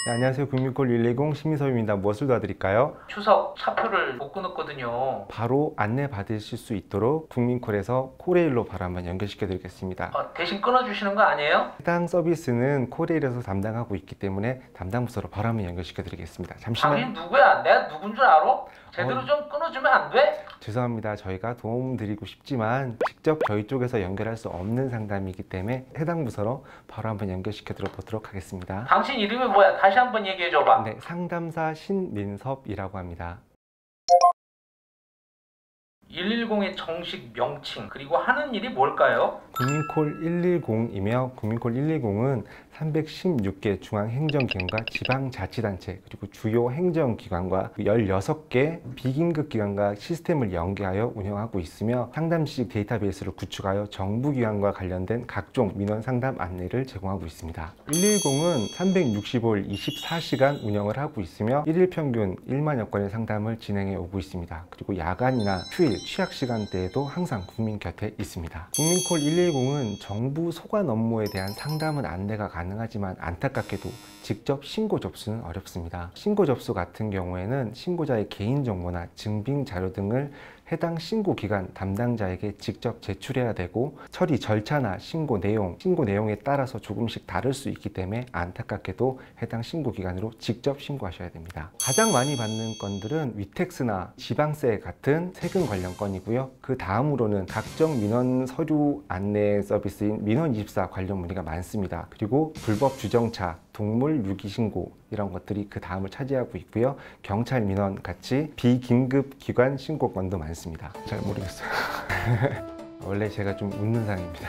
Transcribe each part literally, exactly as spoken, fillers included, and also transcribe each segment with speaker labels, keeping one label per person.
Speaker 1: 네, 안녕하세요. 국민콜 일이공 심희섭입니다. 무엇을 도와드릴까요?
Speaker 2: 추석 차표를 못 끊었거든요.
Speaker 1: 바로 안내 받으실 수 있도록 국민콜에서 코레일로 바로 한번 연결시켜 드리겠습니다.
Speaker 2: 아, 대신 끊어주시는 거 아니에요?
Speaker 1: 해당 서비스는 코레일에서 담당하고 있기 때문에 담당 부서로 바로 한번 연결시켜 드리겠습니다. 잠시만.
Speaker 2: 당신 누구야? 내가 누군 줄 알아? 제대로
Speaker 1: 어...
Speaker 2: 좀 끊어주면 안 돼?
Speaker 1: 죄송합니다. 저희가 도움 드리고 싶지만 직접 저희 쪽에서 연결할 수 없는 상담이기 때문에 해당 부서로 바로 한번 연결시켜 드려보도록 하겠습니다.
Speaker 2: 당신 이름이 뭐야? 다시 한번 얘기해 줘봐.
Speaker 1: 네, 상담사 신민섭이라고 합니다.
Speaker 2: 일일공의 정식 명칭 그리고 하는 일이 뭘까요?
Speaker 1: 국민콜 일일공이며 국민콜 일일공은 삼백십육 개 중앙행정기관과 지방자치단체 그리고 주요 행정기관과 열여섯 개 비긴급 기관과 시스템을 연계하여 운영하고 있으며 상담식 데이터베이스를 구축하여 정부기관과 관련된 각종 민원 상담 안내를 제공하고 있습니다. 일일공은 삼백육십오 일 이십사 시간 운영을 하고 있으며 일일 평균 일만여 건의 상담을 진행해 오고 있습니다. 그리고 야간이나 휴일, 취약 시간대에도 항상 국민 곁에 있습니다. 국민콜 일일공은 정부 소관 업무에 대한 상담은 안내가 가능하지만 안타깝게도 직접 신고 접수는 어렵습니다. 신고 접수 같은 경우에는 신고자의 개인정보나 증빙 자료 등을 해당 신고기관 담당자에게 직접 제출해야 되고 처리 절차나 신고 내용, 신고 내용에 따라서 조금씩 다를 수 있기 때문에 안타깝게도 해당 신고기관으로 직접 신고하셔야 됩니다. 가장 많이 받는 건들은 위택스나 지방세 같은 세금 관련 건이고요. 그 다음으로는 각종 민원 서류 안내 서비스인 민원이십사 관련 문의가 많습니다. 그리고 불법 주정차, 동물 유기 신고 이런 것들이 그 다음을 차지하고 있고요. 경찰 민원 같이 비긴급 기관 신고건도 많습니다. 잘 모르겠어요. 원래 제가 좀 웃는 상입니다.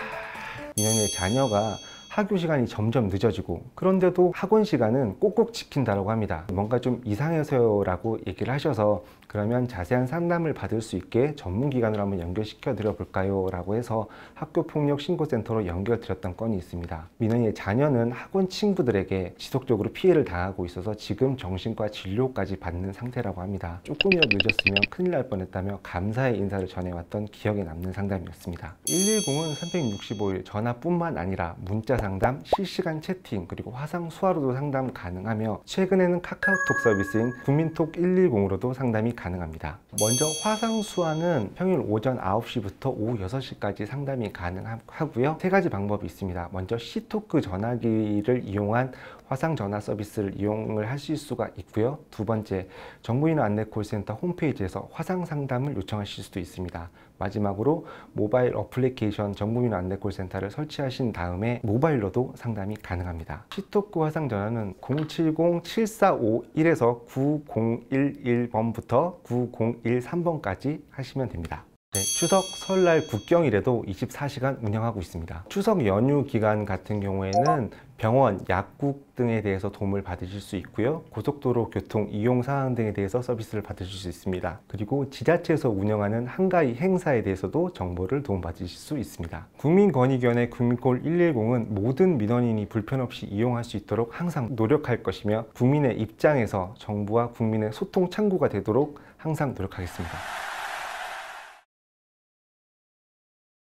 Speaker 1: 민원의 자녀가 학교 시간이 점점 늦어지고 그런데도 학원 시간은 꼭꼭 지킨다고 합니다. 뭔가 좀 이상해서요 라고 얘기를 하셔서 그러면 자세한 상담을 받을 수 있게 전문기관으로 한번 연결시켜 드려 볼까요? 라고 해서 학교폭력신고센터로 연결 드렸던 건이 있습니다. 민원이의 자녀는 학원 친구들에게 지속적으로 피해를 당하고 있어서 지금 정신과 진료까지 받는 상태라고 합니다. 조금이라도 늦었으면 큰일 날 뻔했다며 감사의 인사를 전해왔던 기억에 남는 상담이었습니다. 일일공은 삼백육십오 일 전화뿐만 아니라 문자 상담, 실시간 채팅, 그리고 화상 수화로도 상담 가능하며 최근에는 카카오톡 서비스인 국민톡 일일공으로도 상담이 가능합니다. 먼저 화상 수화는 평일 오전 아홉 시부터 오후 여섯 시까지 상담이 가능하고요. 세 가지 방법이 있습니다. 먼저 시토크 전화기를 이용한 화상 전화 서비스를 이용을 하실 수가 있고요. 두 번째, 정부인원 안내 콜센터 홈페이지에서 화상 상담을 요청하실 수도 있습니다. 마지막으로 모바일 어플리케이션 정부민원 안내 콜센터를 설치하신 다음에 모바일로도 상담이 가능합니다. 시토크 화상 전화는 공칠공 칠사오일에서 구공일일 번부터 구공일삼 번까지 하시면 됩니다. 네, 추석, 설날, 국경일에도 이십사 시간 운영하고 있습니다. 추석 연휴 기간 같은 경우에는 병원, 약국 등에 대해서 도움을 받으실 수 있고요. 고속도로 교통 이용 사항 등에 대해서 서비스를 받으실 수 있습니다. 그리고 지자체에서 운영하는 한가위 행사에 대해서도 정보를 도움받으실 수 있습니다. 국민권익위원회 국민콜 일일공은 모든 민원인이 불편 없이 이용할 수 있도록 항상 노력할 것이며 국민의 입장에서 정부와 국민의 소통 창구가 되도록 항상 노력하겠습니다.